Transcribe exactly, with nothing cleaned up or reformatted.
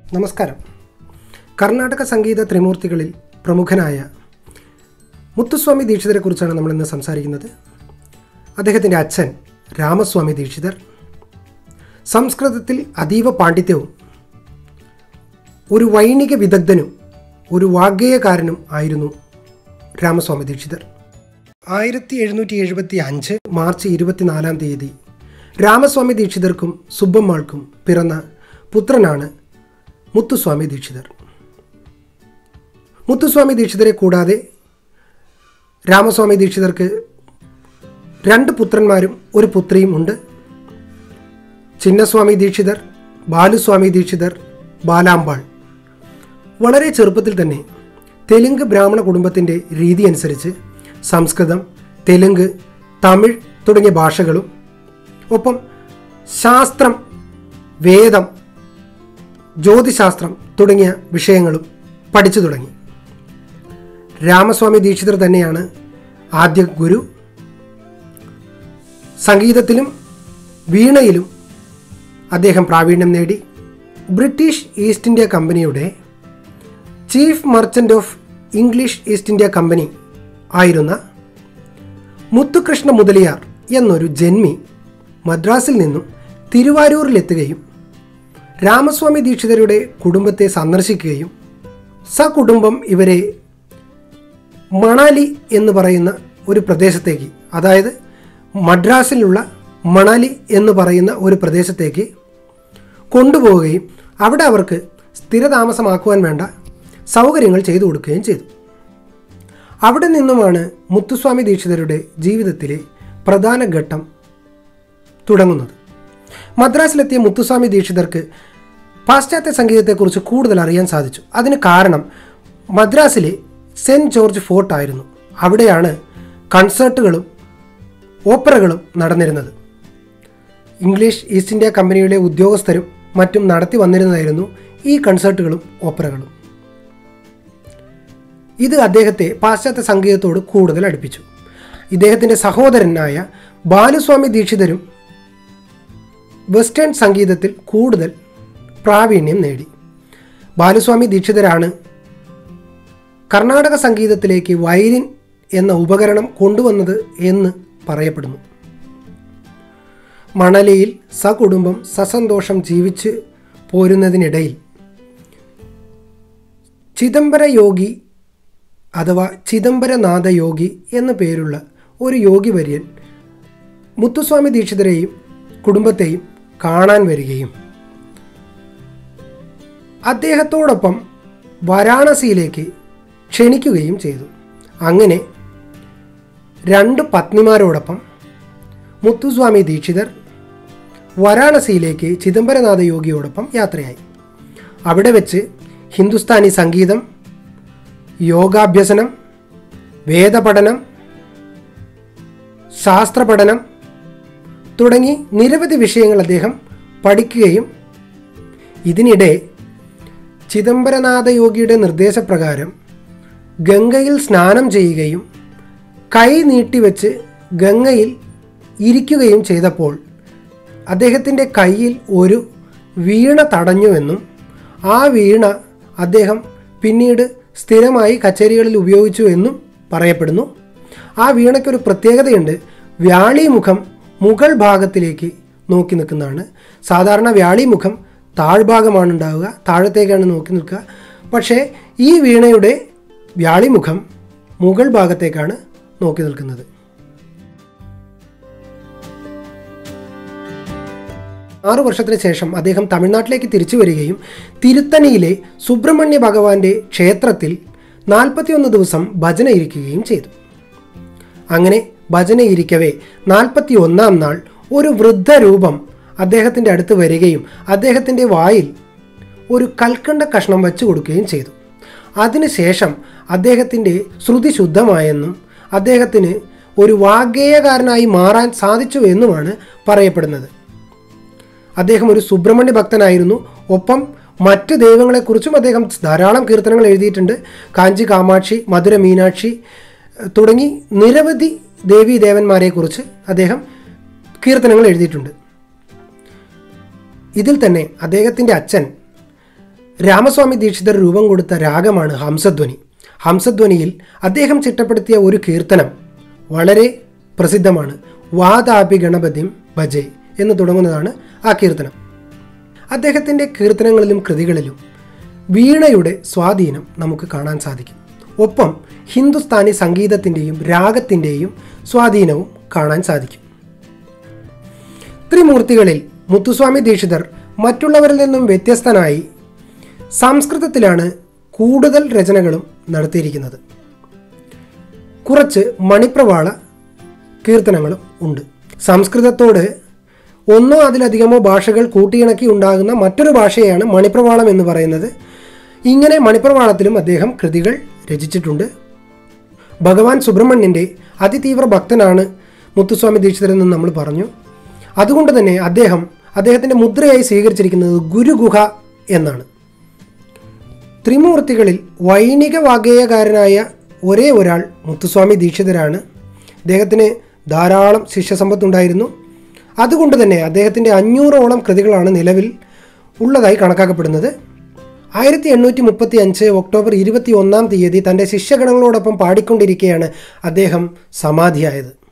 നമസ്കാരം. കർണാടക സംഗീത ത്രിമൂർത്തികളിൽ പ്രമുഖനായ മുത്തുസ്വാമി ദീക്ഷിതരെ കുറിച്ചാണ് നമ്മൾ ഇന്ന് സംസാരിക്കുന്നത്. അദ്ദേഹത്തിൻ്റെ അച്ഛൻ രാമസ്വാമി ദീക്ഷിതർ സംസ്കൃതത്തിൽ അതീവ പാണ്ഡിത്യവും ഒരു വൈണിക വിദഗ്ധനും ഒരു വാഗ്ഗേയകാരനും ആയിരുന്നു രാമസ്വാമി ദീക്ഷിതർ. ആയിരത്തി എഴുന്നൂറ്റി എഴുപത്തി അഞ്ച് മാർച്ച് ഇരുപത്തിനാലാം തീയതി രാമസ്വാമി ദീക്ഷിതർക്കും സുബ്ബമ്മാൾക്കും പിറന്ന പുത്രനാണ് മുത്തുസ്വാമി ദീക്ഷിതർ. മുത്തുസ്വാമി ദീക്ഷിതരെ കൂടാതെ രാമസ്വാമി ദീക്ഷിതർക്ക് രണ്ട് പുത്രന്മാരും ഒരു പുത്രിയും ഉണ്ട്. ചിന്നസ്വാമി ദീക്ഷിതർ, ബാലുസ്വാമി ദീക്ഷിതർ, ബാലാമ്പാൾ. വളരെ ചെറുപ്പത്തിൽ തന്നെ തെലുങ്ക് ബ്രാഹ്മണ കുടുംബത്തിൻ്റെ രീതി അനുസരിച്ച് സംസ്കൃതം, തെലുങ്ക്, തമിഴ് തുടങ്ങിയ ഭാഷകളും ഒപ്പം ശാസ്ത്രം, വേദം, ജ്യോതിശാസ്ത്രം തുടങ്ങിയ വിഷയങ്ങളും പഠിച്ചു തുടങ്ങി. രാമസ്വാമി ദീക്ഷിതർ തന്നെയാണ് ആദ്യ ഗുരു. സംഗീതത്തിലും വീണയിലും അദ്ദേഹം പ്രാവീണ്യം നേടി. ബ്രിട്ടീഷ് ഈസ്റ്റ് ഇന്ത്യ കമ്പനിയുടെ chief merchant of English East India company ആയിരുന്ന മുത്തുകൃഷ്ണ മുതലിയാർ എന്നൊരു ജന്മി മദ്രാസിൽ നിന്നും തിരുവാരൂരിലെത്തുകയും രാമസ്വാമി ദീക്ഷിതരുടെ കുടുംബത്തെ സന്ദർശിക്കുകയും സകുടുംബം ഇവരെ മണാലി എന്ന് പറയുന്ന ഒരു പ്രദേശത്തേക്ക്, അതായത് മദ്രാസിലുള്ള മണാലി എന്ന് പറയുന്ന ഒരു പ്രദേശത്തേക്ക് കൊണ്ടുപോവുകയും അവിടെ അവർക്ക് സ്ഥിരതാമസമാക്കുവാൻ വേണ്ട സൗകര്യങ്ങൾ ചെയ്തു കൊടുക്കുകയും ചെയ്തു. അവിടെ നിന്നുമാണ് മുത്തുസ്വാമി ദീക്ഷിതരുടെ ജീവിതത്തിലെ പ്രധാന ഘട്ടം തുടങ്ങുന്നത്. മദ്രാസിലെത്തിയ മുത്തുസ്വാമി ദീക്ഷിതർക്ക് പാശ്ചാത്യ സംഗീതത്തെക്കുറിച്ച് കൂടുതൽ അറിയാൻ സാധിച്ചു. അതിന് കാരണം മദ്രാസിലെ സെൻറ്റ് ജോർജ് ഫോർട്ട് ആയിരുന്നു. അവിടെയാണ് കൺസേർട്ടുകളും ഓപ്പറകളും നടന്നിരുന്നത്. ഇംഗ്ലീഷ് ഈസ്റ്റ് ഇന്ത്യ കമ്പനിയിലെ ഉദ്യോഗസ്ഥരും മറ്റും നടത്തി വന്നിരുന്നതായിരുന്നു ഈ കൺസേർട്ടുകളും ഓപ്പറകളും. ഇത് അദ്ദേഹത്തെ പാശ്ചാത്യ സംഗീതത്തോട് കൂടുതൽ അടുപ്പിച്ചു. ഇദ്ദേഹത്തിൻ്റെ സഹോദരനായ ബാലുസ്വാമി ദീക്ഷിതരും വെസ്റ്റേൺ സംഗീതത്തിൽ കൂടുതൽ പ്രാവീണ്യം നേടി. ബാലുസ്വാമി ദീക്ഷിതരാണ് കർണാടക സംഗീതത്തിലേക്ക് വയലിൻ എന്ന ഉപകരണം കൊണ്ടുവന്നത് എന്ന് പറയപ്പെടുന്നു. മണലിയിൽ സകുടുംബം സസന്തോഷം ജീവിച്ച് പോരുന്നതിനിടയിൽ ചിദംബര യോഗി അഥവാ ചിദംബരനാഥ യോഗി എന്നു പേരുള്ള ഒരു യോഗി വര്യൻ മുത്തുസ്വാമി ദീക്ഷിതരെയും കുടുംബത്തെയും കാണാൻ വരികയും അദ്ദേഹത്തോടൊപ്പം വാരാണസിയിലേക്ക് ക്ഷണിക്കുകയും ചെയ്തു. അങ്ങനെ രണ്ട് പത്നിമാരോടൊപ്പം മുത്തുസ്വാമി ദീക്ഷിതർ വാരാണസിയിലേക്ക് ചിദംബരനാഥ യോഗിയോടൊപ്പം യാത്രയായി. അവിടെ വെച്ച് ഹിന്ദുസ്ഥാനി സംഗീതം, യോഗാഭ്യസനം, വേദപഠനം, ശാസ്ത്രപഠനം തുടങ്ങി നിരവധി വിഷയങ്ങൾ അദ്ദേഹം പഠിക്കുകയും ഇതിനിടെ ചിദംബരനാഥ യോഗിയുടെ നിർദ്ദേശപ്രകാരം ഗംഗയിൽ സ്നാനം ചെയ്യുകയും കൈ നീട്ടിവെച്ച് ഗംഗയിൽ ഇരിക്കുകയും ചെയ്തപ്പോൾ അദ്ദേഹത്തിൻ്റെ കയ്യിൽ ഒരു വീണ തടഞ്ഞുവെന്നും ആ വീണ അദ്ദേഹം പിന്നീട് സ്ഥിരമായി കച്ചേരികളിൽ ഉപയോഗിച്ചു എന്നും പറയപ്പെടുന്നു. ആ വീണയ്ക്കൊരു പ്രത്യേകതയുണ്ട്. വ്യാളിമുഖം മുകൾ ഭാഗത്തിലേക്ക് നോക്കി നിൽക്കുന്നതാണ്. സാധാരണ വ്യാളിമുഖം താഴ്ഭാഗമാണ് ഉണ്ടാവുക, താഴത്തേക്കാണ് നോക്കി നിൽക്കുക. പക്ഷേ ഈ വീണയുടെ വ്യാളിമുഖം മുകൾ ഭാഗത്തേക്കാണ് നോക്കി നിൽക്കുന്നത്. ആറു വർഷത്തിന് ശേഷം അദ്ദേഹം തമിഴ്നാട്ടിലേക്ക് തിരിച്ചു വരികയും തിരുത്തണിയിലെ സുബ്രഹ്മണ്യ ഭഗവാന്റെ ക്ഷേത്രത്തിൽ നാൽപ്പത്തിയൊന്ന് ദിവസം ഭജന ഇരിക്കുകയും ചെയ്തു. അങ്ങനെ ഭജന ഇരിക്കവേ നാൽപ്പത്തി ഒന്നാം നാൾ ഒരു വൃദ്ധരൂപം അദ്ദേഹത്തിൻ്റെ അടുത്ത് വരികയും അദ്ദേഹത്തിൻ്റെ വായിൽ ഒരു കൽക്കണ്ട കഷ്ണം വെച്ചു കൊടുക്കുകയും ചെയ്തു. അതിനുശേഷം അദ്ദേഹത്തിൻ്റെ ശ്രുതി ശുദ്ധമായെന്നും അദ്ദേഹത്തിന് ഒരു വാഗ്ഗേയകാരനായി മാറാൻ സാധിച്ചു എന്നുമാണ് പറയപ്പെടുന്നത്. അദ്ദേഹം ഒരു സുബ്രഹ്മണ്യ ഭക്തനായിരുന്നു. ഒപ്പം മറ്റ് ദൈവങ്ങളെക്കുറിച്ചും അദ്ദേഹം ധാരാളം കീർത്തനങ്ങൾ എഴുതിയിട്ടുണ്ട്. കാഞ്ചി കാമാക്ഷി, മധുര മീനാക്ഷി തുടങ്ങി നിരവധി ദേവീ ദേവന്മാരെക്കുറിച്ച് അദ്ദേഹം കീർത്തനങ്ങൾ എഴുതിയിട്ടുണ്ട്. ഇതിൽ തന്നെ അദ്ദേഹത്തിൻ്റെ അച്ഛൻ രാമസ്വാമി ദീക്ഷിതർ രൂപം കൊടുത്ത രാഗമാണ് ഹംസധ്വനി. ഹംസധ്വനിയിൽ അദ്ദേഹം ചിട്ടപ്പെടുത്തിയ ഒരു കീർത്തനം വളരെ പ്രസിദ്ധമാണ്. വാതാപി ഗണപതിം ഭജേ എന്ന് തുടങ്ങുന്നതാണ് ആ കീർത്തനം. അദ്ദേഹത്തിൻ്റെ കീർത്തനങ്ങളിലും കൃതികളിലും വീണയുടെ സ്വാധീനം നമുക്ക് കാണാൻ സാധിക്കും. ഒപ്പം ഹിന്ദുസ്ഥാനി സംഗീതത്തിൻ്റെയും രാഗത്തിൻ്റെയും സ്വാധീനവും കാണാൻ സാധിക്കും. ത്രിമൂർത്തികളിൽ മുത്തുസ്വാമി ദീക്ഷിതർ മറ്റുള്ളവരിൽ നിന്നും വ്യത്യസ്തനായി സംസ്കൃതത്തിലാണ് കൂടുതൽ രചനകളും നടത്തിയിരിക്കുന്നത്. കുറച്ച് മണിപ്രവാള കീർത്തനങ്ങളും ഉണ്ട്. സംസ്കൃതത്തോട് ഒന്നോ അതിലധികമോ ഭാഷകൾ കൂട്ടിയിണക്കി ഉണ്ടാകുന്ന മറ്റൊരു ഭാഷയാണ് മണിപ്രവാളം എന്ന് പറയുന്നത്. ഇങ്ങനെ മണിപ്രവാളത്തിലും അദ്ദേഹം കൃതികൾ രചിച്ചിട്ടുണ്ട്. ഭഗവാൻ സുബ്രഹ്മണ്യൻ്റെ അതിതീവ്ര ഭക്തനാണ് മുത്തുസ്വാമി ദീക്ഷിതരെന്ന് നമ്മൾ പറഞ്ഞു. അതുകൊണ്ട് തന്നെ അദ്ദേഹം അദ്ദേഹത്തിൻ്റെ മുദ്രയായി സ്വീകരിച്ചിരിക്കുന്നത് ഗുരുഗുഹ എന്നാണ്. ത്രിമൂർത്തികളിൽ വൈണിക വാഗ്ഗേയകാരനായ ഒരേ ഒരാൾ മുത്തുസ്വാമി ദീക്ഷിതരാണ്. അദ്ദേഹത്തിന് ധാരാളം ശിഷ്യസമ്പത്തുണ്ടായിരുന്നു. അതുകൊണ്ട് തന്നെ അദ്ദേഹത്തിൻ്റെ അഞ്ഞൂറോളം കൃതികളാണ് നിലവിൽ ഉള്ളതായി കണക്കാക്കപ്പെടുന്നത്. ആയിരത്തി എണ്ണൂറ്റി മുപ്പത്തി അഞ്ച് ഒക്ടോബർ ഇരുപത്തി ഒന്നാം തീയതി തൻ്റെ ശിഷ്യഗണങ്ങളോടൊപ്പം പാടിക്കൊണ്ടിരിക്കെയാണ് അദ്ദേഹം സമാധിയായത്.